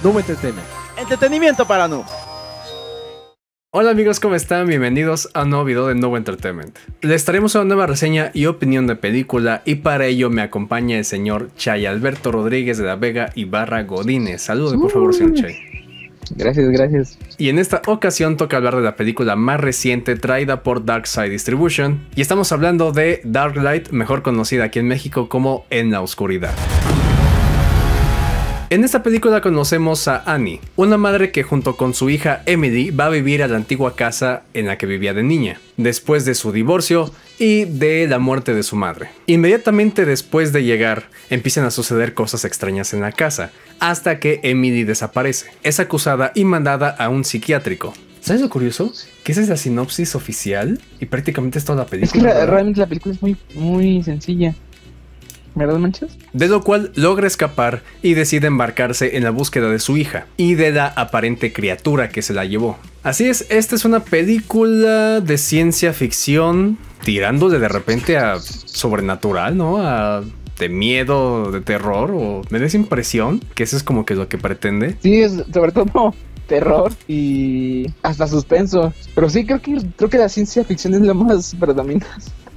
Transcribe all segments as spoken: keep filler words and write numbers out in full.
Noob Entertainment. Entretenimiento para noobs. Hola amigos, ¿cómo están? Bienvenidos a un nuevo video de Noob Entertainment. Les traemos una nueva reseña y opinión de película, y para ello me acompaña el señor Chay Alberto Rodríguez de la Vega y Barra Godínez. Saludos por favor, señor Chay. Gracias, gracias. Y en esta ocasión toca hablar de la película más reciente traída por Dark Side Distribution, y estamos hablando de Dark Light, mejor conocida aquí en México como En la Oscuridad. En esta película conocemos a Annie, una madre que junto con su hija Emily va a vivir a la antigua casa en la que vivía de niña, después de su divorcio y de la muerte de su madre. Inmediatamente después de llegar, empiezan a suceder cosas extrañas en la casa, hasta que Emily desaparece. Es acusada y mandada a un psiquiátrico. ¿Sabes lo curioso? Que esa es la sinopsis oficial y prácticamente es toda la película. Es que la, realmente la película es muy, muy sencilla. ¿Verdad, Manchas? De lo cual logra escapar y decide embarcarse en la búsqueda de su hija y de la aparente criatura que se la llevó. Así es, esta es una película de ciencia ficción tirándole de repente a sobrenatural, ¿no? A de miedo, de terror, o me da esa impresión que eso es como que lo que pretende. Sí, es sobre todo terror y hasta suspenso. Pero sí, creo que creo que la ciencia ficción es lo más predominante.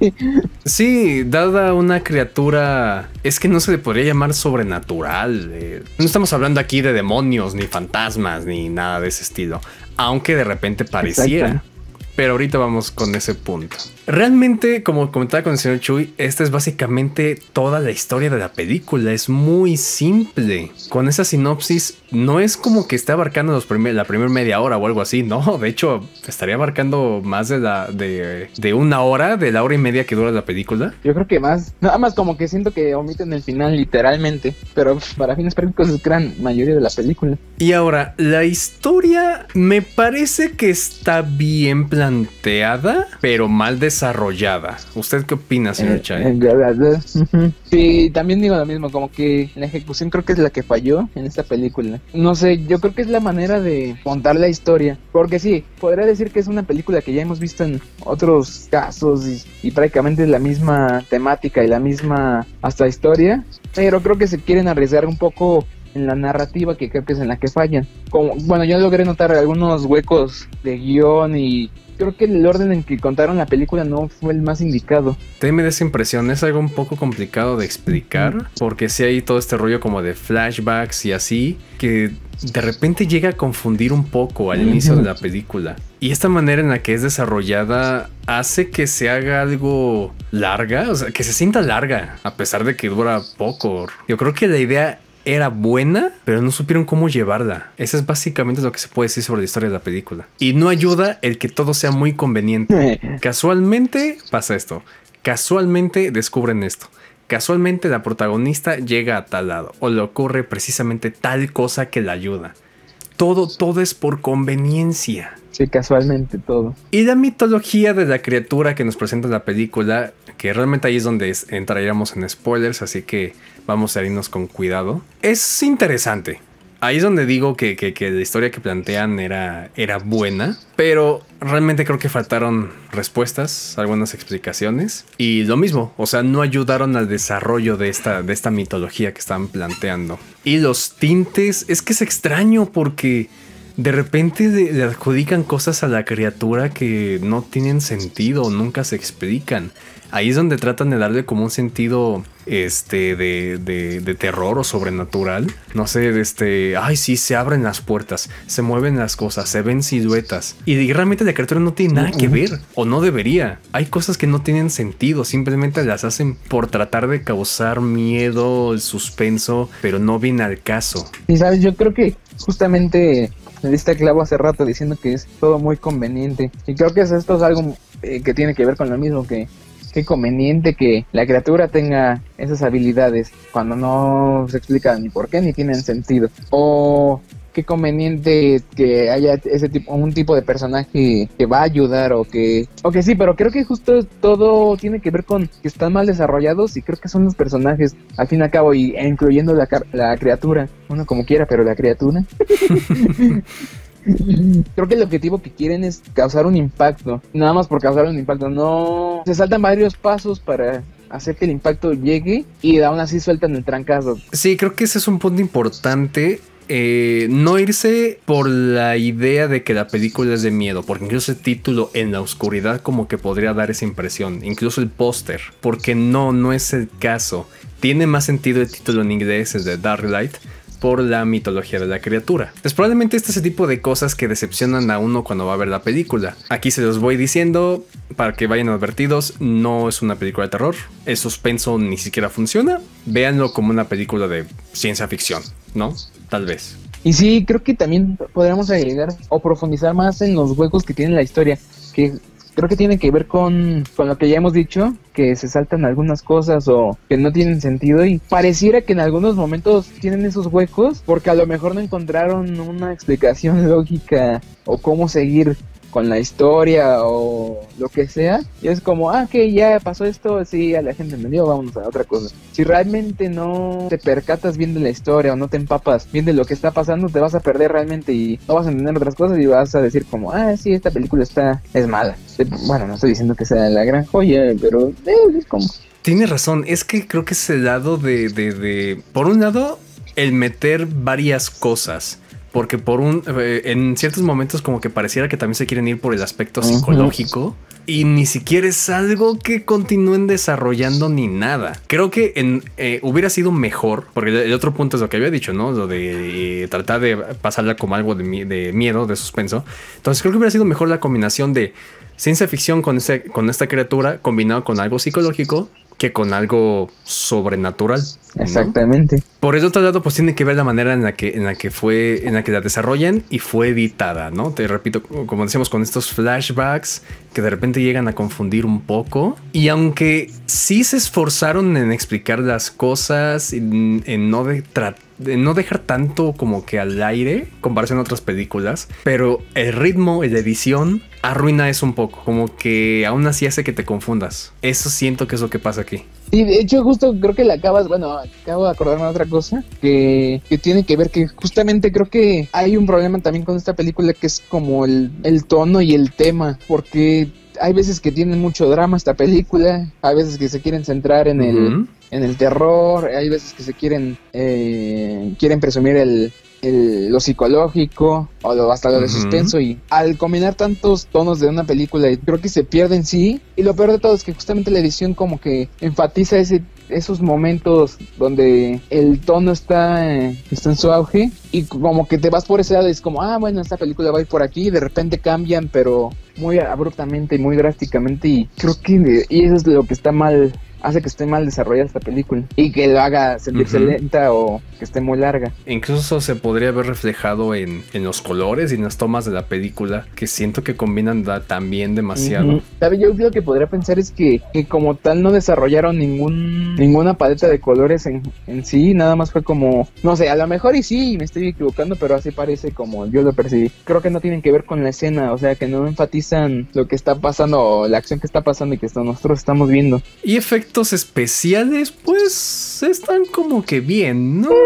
Sí, dada una criatura, es que no se le podría llamar sobrenatural. Eh, no estamos hablando aquí de demonios, ni fantasmas, ni nada de ese estilo. Aunque de repente pareciera. Exacto. Pero ahorita vamos con ese punto. Realmente, como comentaba con el señor Chuy, esta es básicamente toda la historia de la película. Es muy simple. Con esa sinopsis, no es como que esté abarcando los primer, la primera media hora o algo así. No, de hecho, estaría abarcando más de, la, de, de una hora, de la hora y media que dura la película. Yo creo que más. Nada más como que siento que omiten el final literalmente. Pero para fines prácticos es gran mayoría de la película. Y ahora, la historia me parece que está bien planteada. planteada, pero mal desarrollada. ¿Usted qué opina, señor Chay? Eh, eh, uh-huh. Sí, también digo lo mismo, como que la ejecución creo que es la que falló en esta película. No sé, yo creo que es la manera de contar la historia, porque sí, podría decir que es una película que ya hemos visto en otros casos y, y prácticamente es la misma temática y la misma hasta historia, pero creo que se quieren arriesgar un poco en la narrativa, que creo que es en la que fallan. Como, bueno, yo logré notar algunos huecos de guión y creo que el orden en que contaron la película no fue el más indicado. Te me da esa impresión, es algo un poco complicado de explicar, porque sí hay todo este rollo como de flashbacks y así, que de repente llega a confundir un poco al inicio de la película. Y esta manera en la que es desarrollada hace que se haga algo larga, o sea, que se sienta larga, a pesar de que dura poco. Yo creo que la idea era buena, pero no supieron cómo llevarla. Eso es básicamente lo que se puede decir sobre la historia de la película. Y no ayuda el que todo sea muy conveniente. Casualmente pasa esto. Casualmente descubren esto. Casualmente la protagonista llega a tal lado. O le ocurre precisamente tal cosa que la ayuda. Todo, todo es por conveniencia. Sí, casualmente todo. Y la mitología de la criatura que nos presenta la película, que realmente ahí es donde entraríamos en spoilers, así que vamos a irnos con cuidado. Es interesante. Ahí es donde digo que, que, que la historia que plantean era, era buena, pero realmente creo que faltaron respuestas, algunas explicaciones. Y lo mismo, o sea, no ayudaron al desarrollo de esta, de esta mitología que estaban planteando. Y los tintes, es que es extraño porque de repente de, le adjudican cosas a la criatura que no tienen sentido, nunca se explican. Ahí es donde tratan de darle como un sentido este de, de, de terror o sobrenatural. No sé, este, ay sí, se abren las puertas, se mueven las cosas, se ven siluetas. Y realmente la criatura no tiene nada que ver, o no debería. Hay cosas que no tienen sentido, simplemente las hacen por tratar de causar miedo, el suspenso, pero no viene al caso. Y sabes, yo creo que justamente le diste clavo hace rato diciendo que es todo muy conveniente. Y creo que esto es algo eh, que tiene que ver con lo mismo, que qué conveniente que la criatura tenga esas habilidades cuando no se explica ni por qué ni tienen sentido. O qué conveniente que haya ese tipo, un tipo de personaje que va a ayudar o que... O que sí, pero creo que justo todo tiene que ver con que están mal desarrollados y creo que son los personajes, al fin y al cabo, y, e incluyendo la, la criatura. Uno como quiera, pero la criatura... Creo que el objetivo que quieren es causar un impacto. Nada más por causar un impacto. No se saltan varios pasos para hacer que el impacto llegue y aún así sueltan el trancazo. Sí, creo que ese es un punto importante. eh, no irse por la idea de que la película es de miedo, porque incluso el título En la oscuridad como que podría dar esa impresión, incluso el póster, porque no, no es el caso. Tiene más sentido el título en inglés, es de Dark Light, por la mitología de la criatura. Pues probablemente este es el tipo de cosas que decepcionan a uno cuando va a ver la película. Aquí se los voy diciendo para que vayan advertidos, no es una película de terror, el suspenso ni siquiera funciona, véanlo como una película de ciencia ficción, ¿no? Tal vez. Y sí, creo que también podríamos agregar o profundizar más en los huecos que tiene la historia, que creo que tiene que ver con, con lo que ya hemos dicho, que se saltan algunas cosas o que no tienen sentido, y pareciera que en algunos momentos tienen esos huecos porque a lo mejor no encontraron una explicación lógica o cómo seguir con la historia o lo que sea, y es como, ah, que ya pasó esto, sí, a la gente entendió, vámonos a otra cosa. Si realmente no te percatas bien de la historia o no te empapas bien de lo que está pasando, te vas a perder realmente y no vas a entender otras cosas y vas a decir como, ah, sí, esta película está, es mala. Bueno, no estoy diciendo que sea la gran joya, pero eh, es como... Tienes razón, es que creo que es el lado de, de, de... Por un lado, el meter varias cosas. Porque por un eh, en ciertos momentos como que pareciera que también se quieren ir por el aspecto psicológico. Uh-huh. Y ni siquiera es algo que continúen desarrollando ni nada. Creo que en, eh, hubiera sido mejor, porque el otro punto es lo que había dicho, ¿no? Lo de eh, tratar de pasarla como algo de, de miedo, de suspenso. Entonces creo que hubiera sido mejor la combinación de ciencia ficción con, ese, con esta criatura combinado con algo psicológico que con algo sobrenatural, ¿no? Exactamente. Por el otro lado, pues tiene que ver la manera en la que, en la que fue, en la que la desarrollan y fue editada, ¿no? Te repito, como decíamos, con estos flashbacks que de repente llegan a confundir un poco. Y aunque sí se esforzaron en explicar las cosas, en, en no de tratar de no dejar tanto como que al aire comparación a otras películas, pero el ritmo y la edición arruina eso un poco, como que aún así hace que te confundas. Eso siento que es lo que pasa aquí. Y de hecho justo creo que la acabas, bueno, acabo de acordarme de otra cosa que, que tiene que ver que justamente creo que hay un problema también con esta película, que es como el, el tono y el tema, porque hay veces que tienen mucho drama esta película, hay veces que se quieren centrar en el uh-huh. en el terror, hay veces que se quieren eh, quieren presumir el, el lo psicológico o lo, hasta lo de uh-huh. suspenso, y al combinar tantos tonos de una película creo que se pierde en sí. Y lo peor de todo es que justamente la edición como que enfatiza ese esos momentos donde el tono está, eh, está en su auge, y como que te vas por ese lado y es como, ah, bueno, esta película va a ir por aquí, y de repente cambian, pero muy abruptamente y muy drásticamente, y creo que y eso es lo que está mal, hace que esté mal desarrollada esta película y que lo haga sentirse uh-huh. lenta o que esté muy larga. Incluso se podría haber reflejado en, en los colores y en las tomas de la película, que siento que combinan da, también demasiado. Uh-huh. ¿Sabe? Yo lo que podría pensar es que, que como tal no desarrollaron ningún ninguna paleta de colores en, en sí, nada más fue como, no sé, a lo mejor y sí, me estoy equivocando, pero así parece como yo lo percibí. Creo que no tienen que ver con la escena, o sea, que no enfatizan lo que está pasando o la acción que está pasando y que nosotros estamos viendo. Y efectos especiales, pues están como que bien, ¿no?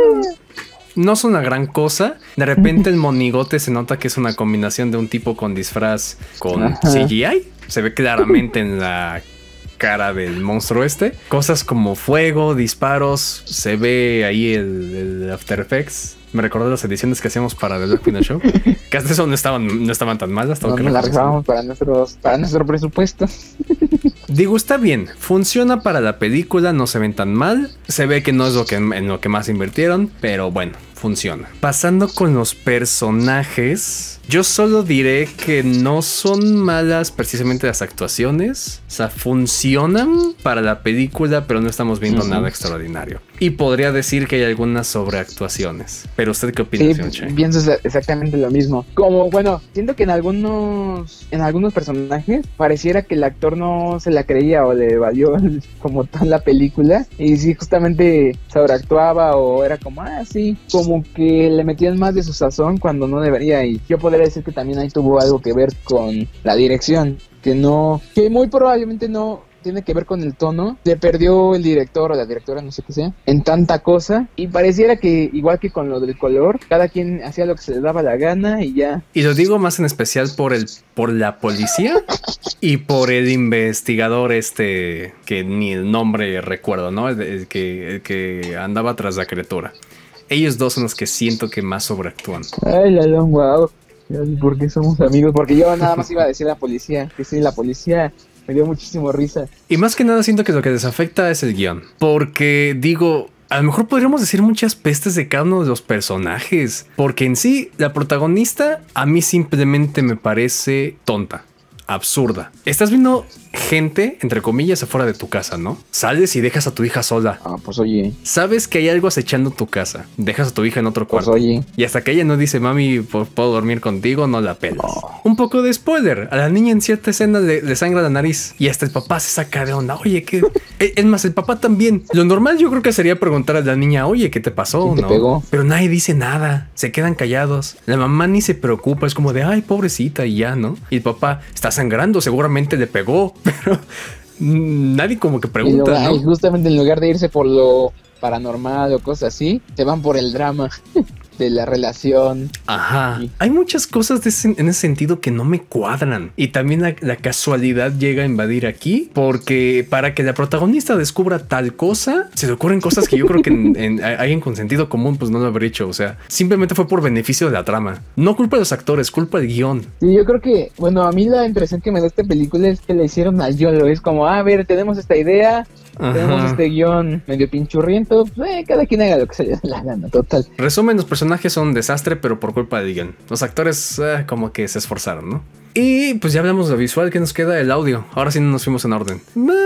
No es una gran cosa. De repente el monigote se nota que es una combinación de un tipo con disfraz con Ajá. C G I. Se ve claramente en la cara del monstruo este. Cosas como fuego, disparos. Se ve ahí el, el After Effects. Me recordó las ediciones que hacíamos para The Black Pina Show. Que hasta eso no estaban, no estaban tan malas. No, que nos largábamos para, nuestros, para nuestro presupuesto. Digo, está bien. Funciona para la película, no se ven tan mal. Se ve que no es lo que, en lo que más invirtieron, pero bueno, funciona. Pasando con los personajes, yo solo diré que no son malas precisamente las actuaciones. O sea, funcionan para la película, pero no estamos viendo uh-huh. nada extraordinario. Y podría decir que hay algunas sobreactuaciones. Pero ¿usted qué opina, señor Che? Sí, pienso exactamente lo mismo. Como, bueno, siento que en algunos en algunos personajes pareciera que el actor no se la creía o le valió como tal la película. Y sí, justamente sobreactuaba o era como, ah, sí, como que le metían más de su sazón cuando no debería. Y yo podría decir que también ahí tuvo algo que ver con la dirección. Que no, que muy probablemente no tiene que ver con el tono. Se perdió el director o la directora, no sé qué sea, en tanta cosa, y pareciera que igual que con lo del color, cada quien hacía lo que se le daba la gana y ya. Y lo digo más en especial por el por la policía y por el investigador este que ni el nombre recuerdo, ¿no? El, el que el que andaba tras la criatura. ellos dos son los que siento que más sobreactúan. Ay, Lalón, wow. ¿Por qué somos amigos? Porque yo nada más iba a decir la policía, que sí, la policía me dio muchísimo risa. Y más que nada siento que lo que les afecta es el guión. Porque digo, a lo mejor podríamos decir muchas pestes de cada uno de los personajes. Porque en sí, la protagonista a mí simplemente me parece tonta. Absurda. Estás viendo gente, entre comillas, afuera de tu casa, ¿no? Sales y dejas a tu hija sola. Ah, pues oye. Sabes que hay algo acechando tu casa. Dejas a tu hija en otro Pues cuarto. oye. Y hasta que ella no dice, mami, ¿puedo dormir contigo? No la pelas. Oh. Un poco de spoiler. A la niña en cierta escena le, le sangra la nariz. Y hasta el papá se saca de onda. Oye, ¿qué? Es más, el papá también. Lo normal yo creo que sería preguntar a la niña, oye, ¿qué te pasó? ¿Quién te ¿no? pegó? Pero nadie dice nada. Se quedan callados. La mamá ni se preocupa. Es como de, ay, pobrecita y ya, ¿no? Y el papá está sangrando. Seguramente le pegó. Pero nadie como que pregunta, y, luego, ¿no? ay, justamente en lugar de irse por lo paranormal o cosas así, se van por el drama de la relación. Ajá. Sí. Hay muchas cosas de ese, en ese sentido que no me cuadran. Y también la, la casualidad llega a invadir aquí. Porque para que la protagonista descubra tal cosa, se le ocurren cosas que yo creo que en, en, alguien con sentido común pues no lo habría hecho. O sea, simplemente fue por beneficio de la trama. No culpa de los actores, culpa del guión. Sí, yo creo que, bueno, a mí la impresión que me da esta película es que le hicieron al YOLO. Es como, ah, a ver, tenemos esta idea, Ajá. tenemos este guión medio pinchurriento, pues, eh, cada quien haga lo que se le dé la gana, total. Resumen, los personajes son un desastre, pero por culpa del guión. Los actores eh, como que se esforzaron, ¿no? Y pues ya hablamos de lo visual, que nos queda el audio. Ahora sí no nos fuimos en orden.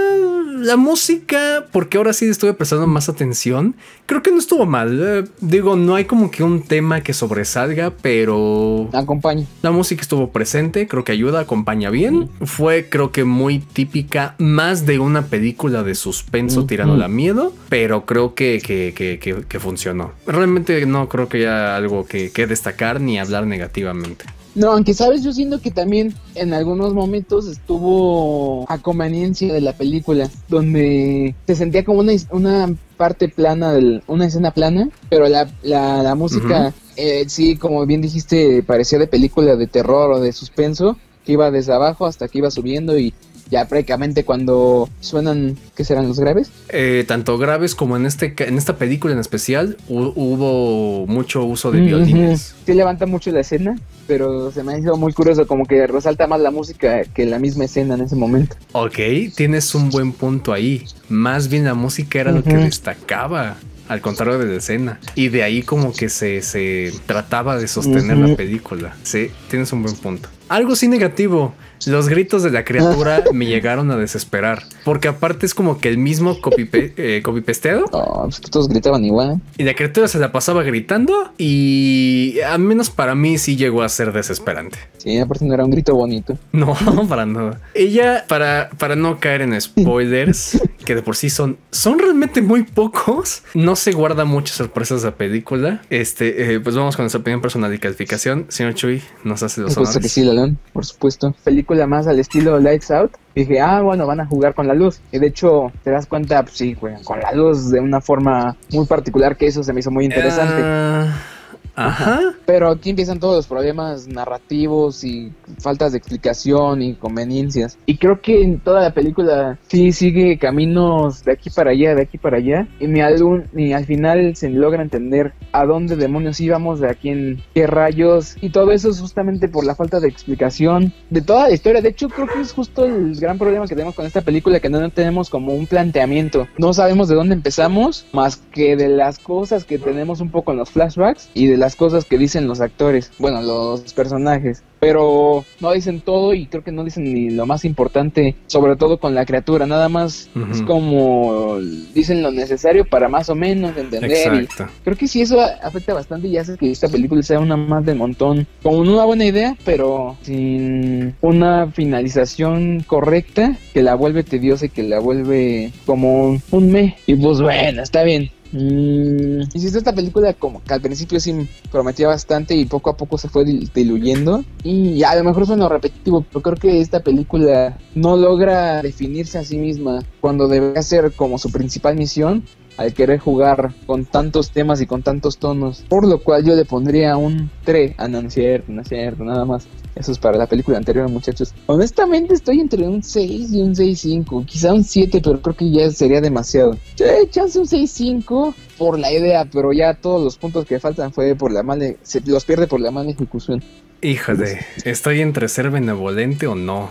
La música, porque ahora sí estuve prestando más atención. Creo que no estuvo mal. Eh, digo, no hay como que un tema que sobresalga, pero Acompaña. la música estuvo presente, creo que ayuda, acompaña bien. Fue creo que muy típica, más de una película de suspenso Uh-huh. tirando a miedo, pero creo que, que, que, que, que funcionó. Realmente no creo que haya algo que, que destacar ni hablar negativamente. No, aunque sabes, yo siento que también en algunos momentos estuvo a conveniencia de la película, donde se sentía como una, una parte plana, del, una escena plana, pero la, la, la música, uh-huh. eh, sí, como bien dijiste, parecía de película de terror o de suspenso, que iba desde abajo hasta que iba subiendo y ya prácticamente cuando suenan, ¿qué serán los graves? Eh, tanto graves como en este en esta película en especial hu- hubo mucho uso de violines. Sí levanta mucho la escena, pero se me hizo muy curioso, como que resalta más la música que la misma escena en ese momento. Ok, tienes un buen punto ahí. Más bien la música era uh-huh. lo que destacaba, al contrario de la escena. Y de ahí como que se, se trataba de sostener uh-huh. la película. Sí, tienes un buen punto. Algo sí negativo. Los gritos de la criatura me llegaron a desesperar. Porque aparte es como que el mismo copy-pe- eh, copy-pesteado. Oh, pues que todos gritaban igual. Y la criatura se la pasaba gritando. Y al menos para mí sí llegó a ser desesperante. Sí, aparte no era un grito bonito. No, para nada. Ella, para, para no caer en spoilers, que de por sí son, son realmente muy pocos, no se guarda muchas sorpresas de la película. Este, eh, pues vamos con nuestra opinión personal y calificación. Señor Chuy, nos hace los honores. Que sí, Lalón, por supuesto. Película más al estilo Lights Out. Y dije, ah, bueno, van a jugar con la luz. Y de hecho, te das cuenta, pues sí, juegan con la luz de una forma muy particular, que eso se me hizo muy interesante. Uh... Ajá. Pero aquí empiezan todos los problemas narrativos y faltas de explicación y conveniencias. Y creo que en toda la película sí sigue caminos de aquí para allá, de aquí para allá. Y ni al, un, ni al final se logra entender a dónde demonios íbamos, de aquí en qué rayos. Y todo eso es justamente por la falta de explicación de toda la historia. De hecho, creo que es justo el gran problema que tenemos con esta película, que no tenemos como un planteamiento. No sabemos de dónde empezamos, más que de las cosas que tenemos un poco en los flashbacks y de las cosas que dicen los actores, bueno, los personajes, pero no dicen todo y creo que no dicen ni lo más importante, sobre todo con la criatura, nada más uh-huh. es como dicen lo necesario para más o menos entender. Exacto. Y creo que sí, eso afecta bastante y hace que esta película sea una más del montón, con una buena idea, pero sin una finalización correcta que la vuelve tediosa y que la vuelve como un, un meh. Y pues bueno, está bien. Mm, insisto, esta película como que al principio sí prometía bastante y poco a poco se fue dil- diluyendo y a lo mejor suena repetitivo, pero creo que esta película no logra definirse a sí misma cuando debería ser como su principal misión, al querer jugar con tantos temas y con tantos tonos, por lo cual yo le pondría un tres. Ah, no, no es cierto, no es cierto, nada más. Eso es para la película anterior, muchachos. Honestamente estoy entre un seis y un seis punto cinco, quizá un siete, pero creo que ya sería demasiado. Sí, chance un seis punto cinco por la idea, pero ya todos los puntos que faltan fue por la mala, se los pierde por la mala ejecución. Híjole, estoy entre ser benevolente o no.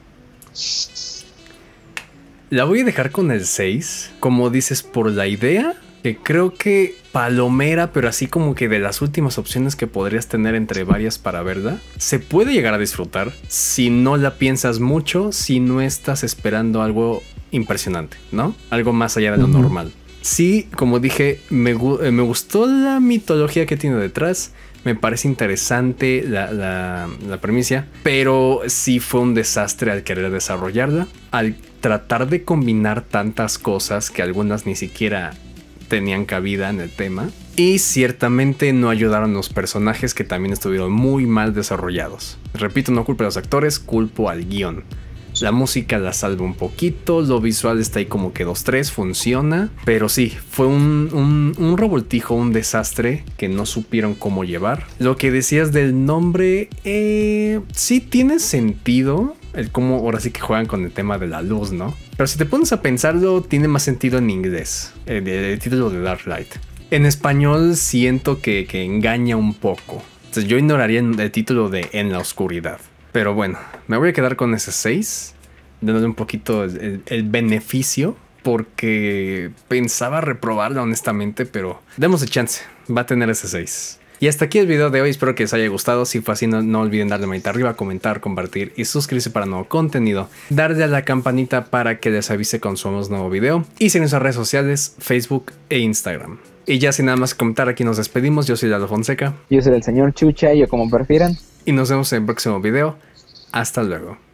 La voy a dejar con el seis, como dices, por la idea, que creo que palomera, pero así como que de las últimas opciones que podrías tener entre varias para verla, se puede llegar a disfrutar si no la piensas mucho, si no estás esperando algo impresionante, ¿no? Algo más allá de lo uh-huh. normal. Sí, como dije, me, me gustó la mitología que tiene detrás. Me parece interesante la, la, la premisa, pero sí fue un desastre al querer desarrollarla, al tratar de combinar tantas cosas que algunas ni siquiera tenían cabida en el tema, y ciertamente no ayudaron los personajes, que también estuvieron muy mal desarrollados. Repito, no culpo a los actores, culpo al guión. La música la salva un poquito, lo visual está ahí como que dos tres, funciona, pero sí, fue un, un, un revoltijo, un desastre que no supieron cómo llevar. Lo que decías del nombre, eh, sí tiene sentido, el cómo ahora sí que juegan con el tema de la luz, ¿no? Pero si te pones a pensarlo, tiene más sentido en inglés, el, el título de Dark Light. En español siento que, que engaña un poco, entonces yo ignoraría el título de En la Oscuridad. Pero bueno, me voy a quedar con ese seis, dándole un poquito el, el, el beneficio, porque pensaba reprobarla honestamente, pero démosle chance, va a tener ese seis. Y hasta aquí el video de hoy, espero que les haya gustado. Si fue así, no, no olviden darle manita arriba, comentar, compartir y suscribirse para nuevo contenido. Darle a la campanita para que les avise cuando subamos nuevo video. Y seguir en nuestras redes sociales, Facebook e Instagram. Y ya sin nada más que comentar, aquí nos despedimos. Yo soy Lalo Fonseca. Yo soy el señor Chucha, yo como prefieran. Y nos vemos en el próximo video. Hasta luego.